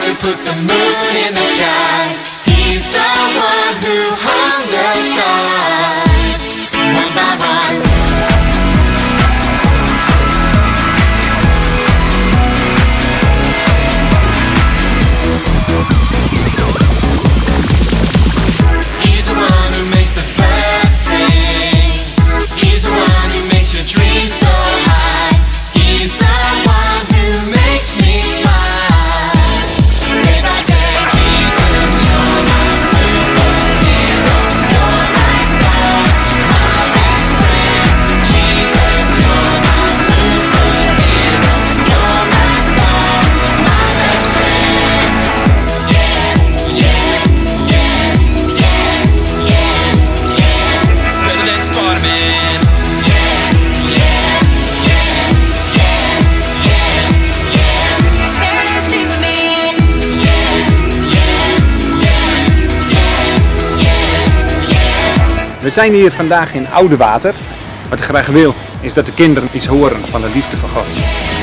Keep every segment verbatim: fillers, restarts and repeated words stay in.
who puts the moon in the sky. He's the one who hung the stars one by one. He's the one who makes the birds sing. He's the one who makes your dreams so high. He's the one who makes me smile. Day by day, Jesus, you're my superhero. You're my star, my best friend. Jesus, you're my superhero. You're my star, my best friend. Yeah, yeah, yeah, yeah, yeah, yeah. Better than Spider-Man. Yeah, yeah, yeah, yeah, yeah, yeah. Better than Superman. Yeah, yeah, yeah, yeah, yeah, yeah. We zijn hier vandaag in Oudewater. Wat ik graag wil is dat de kinderen iets horen van de liefde van God. Jesus,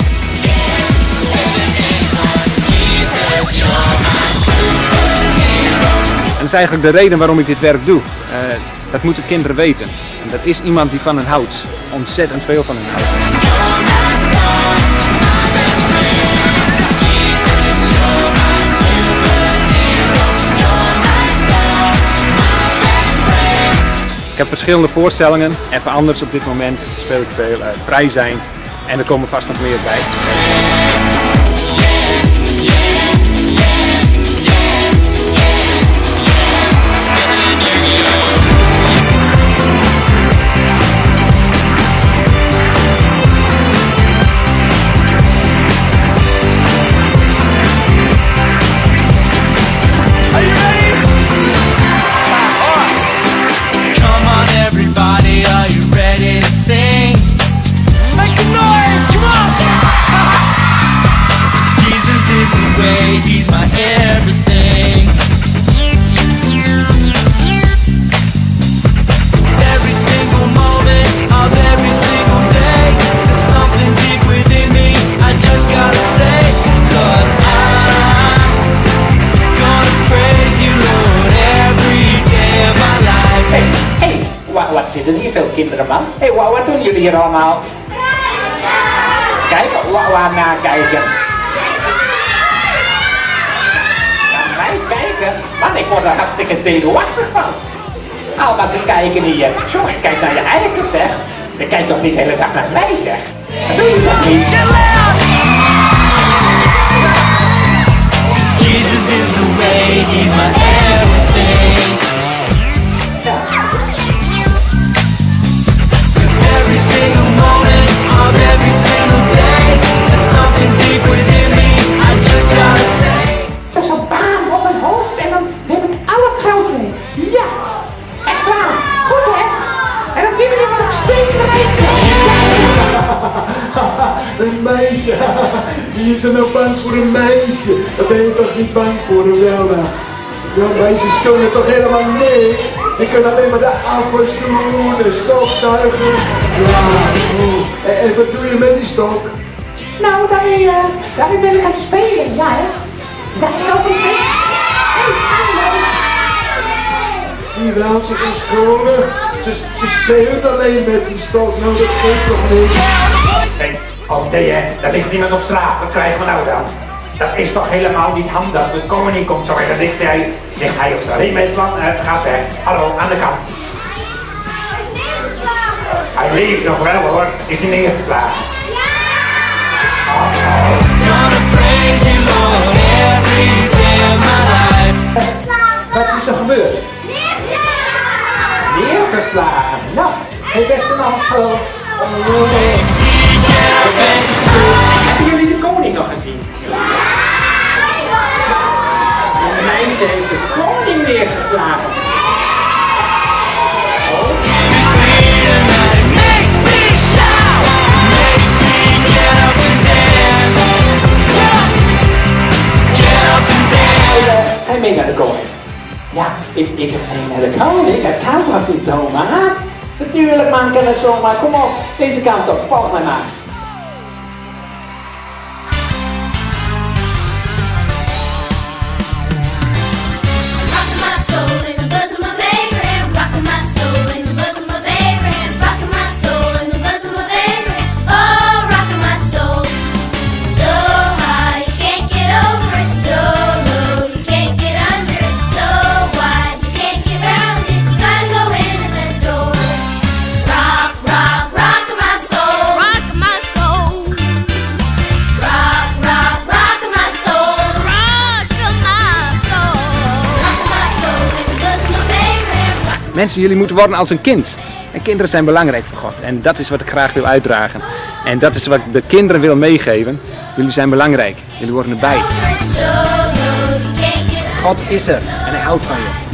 you're my superhero. En dat is eigenlijk de reden waarom ik dit werk doe. Uh, dat moeten kinderen weten. En dat is iemand die van hen houdt. Ontzettend veel van hen houdt. You're my star, my best friend. Jesus, you're my superhero. You're my star, my best friend. Ik heb verschillende voorstellingen. Even anders op dit moment speel ik veel uh, vrij zijn. En er komen vast nog meer bij. Come on everybody, are you ready to sing? Make some noise, come on! Jesus is the way, he's my everything. Every single moment of every single day, there's something deep within me, I just gotta say, 'cause I'm gonna praise you Lord every day of my life. Hé, hey, hey, wat, wat zitten hier veel kinderen, man? Hé, hey, wat, wat doen jullie hier allemaal? Kijken, waar, waar naar kijken? Naar mij kijken? Man, ik word er hartstikke zenuwachtig van. Allemaal te kijken hier. Jongen, kijk naar je eigen, zeg. Je kijkt toch niet de hele dag naar mij, zeg. Dat doe je toch niet? Jesus is the way, he's my everything. Ja. 'Cause every single moment of every single day, there's something deep within me, I just gotta say. Er is een baan op mijn hoofd en dan neem ik al het geld mee. Ja, echt waar. Goed hè? En dan neem ik nog steeds rijk. Een meisje, wie is er nou bang voor een meisje? Dan ben je toch niet bang voor een Wilma? Ja, meisjes kunnen toch helemaal niks? Die kunnen alleen maar de afwas doen, de stofzuigen. Ja, oh. en, en wat doe je met die stok? Nou, daarmee, uh, daarmee ben ik aan het spelen, ja hè? Ja, ik kan zo spelen. Zie je wel, ze is schuldig. Ze, ze speelt alleen met die stok, nou dat geeft toch niks. Hey, oh nee hè, daar ligt iemand op straat, wat krijgen we nou dan? Dat is toch helemaal niet handig, de koning komt zo en dan ligt hij, ligt hij op straat. Hé meisman, uh, ga eens weg. Hallo, aan de kant. Hij leeft nog wel hoor, is hij neergeslagen? Gonna praise you Lord every day of my life. Wat is er gebeurd? Neergeslagen. Nou, hij best nog veel. Hebben jullie de koning nog gezien? Een meisje heeft de koning neergeslagen. Makes me shout, makes me get up and dance. Get up and dance. Hij mee naar de koning. Ja, ik, ik heb mee naar de koning. Dat kan toch niet zomaar? Natuurlijk man, kan het zomaar. Kom op, deze kant op. Volg mij maar. Mensen, jullie moeten worden als een kind. En kinderen zijn belangrijk voor God. En dat is wat ik graag wil uitdragen. En dat is wat ik de kinderen wil meegeven. Jullie zijn belangrijk. Jullie horen erbij. God is er en hij houdt van je.